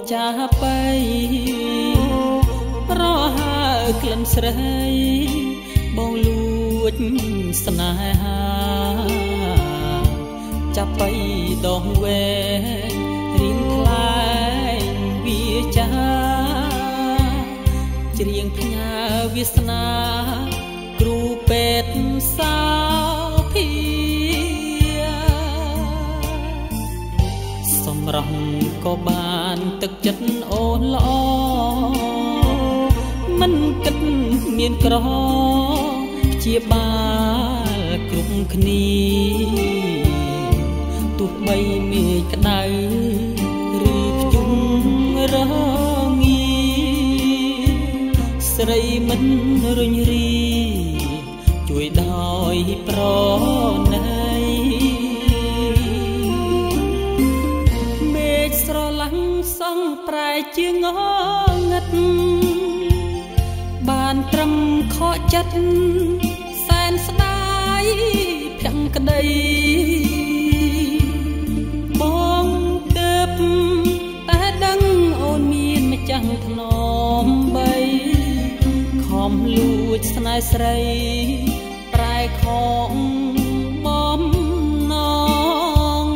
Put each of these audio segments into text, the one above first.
ចាបៃប្រហើក្លិនស្រីបងលួចស្នេហាចាប់បៃដងវែងរៀងថ្លែងវាចាច្រៀងផ្ញើវាសនាគ្រូពេទ្យសាភាសម្រស់ក៏បានទឹកចិត្តអូនល្អមិនគិតមានក្រជាបាលគ្រប់គ្នាទោះបីមេឃក្តៅឬខ្ជុំរងាស្រីមិនរុញរីជួយដោយប្រណីមេឃស្រឡាំងសងប្រែជាងងឹតបានត្រឹមខកចិត្តសែនស្ដាយភាំងក្តីបងទើបតែដឹងអូនមានម្ចាស់ថ្នមបីខំលួចស្នេហ៍ស្រីប្រែខងបំណង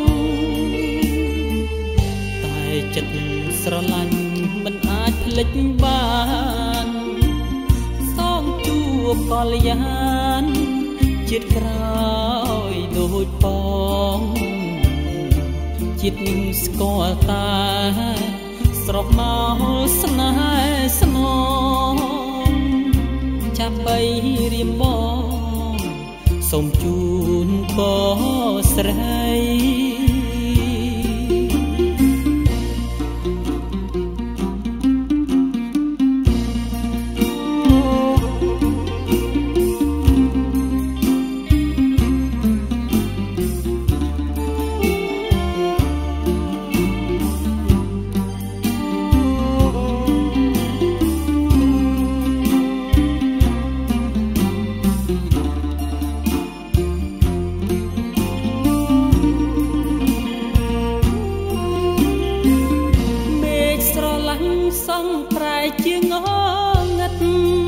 តែចិត្តស្រឡាញ់មិនអាចភ្លេចបានសងជួបកល្យានជាតិក្រោយដូចបងជាតិនឹងស្គាល់តាស្រស់មកស្នេហ៍ស្នងចាប់បីរៀមបងសូមជូនបងស្រីសងប្រែជាងងឹត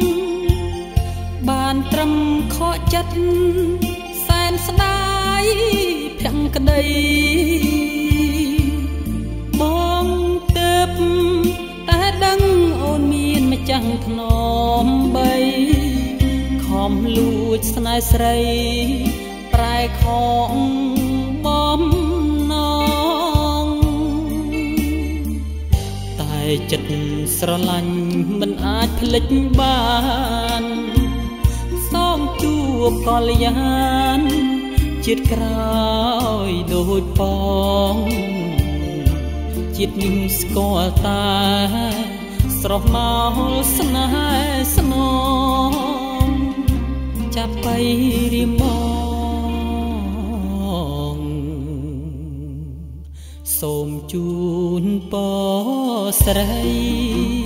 បានត្រឹមខកចិត្តសែនស្ដាយភាំងក្តីបងទើបតែដឹងអូនមានម្ចាស់ថ្នមបីខំលួចស្នេហ៍ស្រីប្រែខងបំណងចិត្តស្រឡាញ់មិនអាចភ្លេចបានសងជួបកល្យានជាតិក្រោយដូចបងជាតិនឹងស្គាល់តាស្រស់មកស្នេហ៍ស្នងចាប់បីរៀមបងសូមជូនពរស្រី